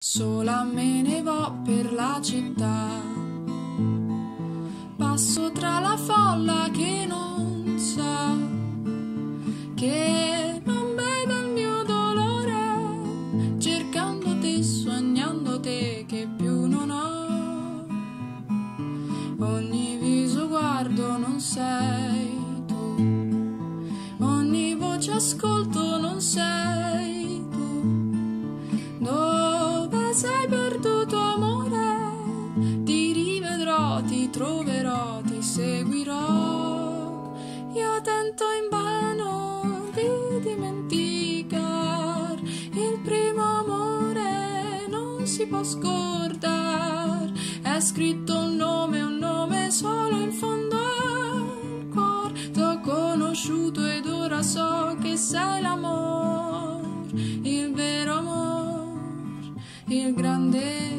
Sola me ne vo per la città, passo tra la folla che non sa, che non veda il mio dolore, cercando te, sognando te che più non ho. Ogni viso guardo non sei tu, ogni voce ascolto non sei tu. Dove sei perduto amore? Ti rivedrò, ti troverò, ti seguirò. Io tento invano di dimenticar, il primo amore non si può scordar. È scritto un nome solo in fondo al cuore. T'ho conosciuto ed ora so che sei l'amor, il vero amor, il grande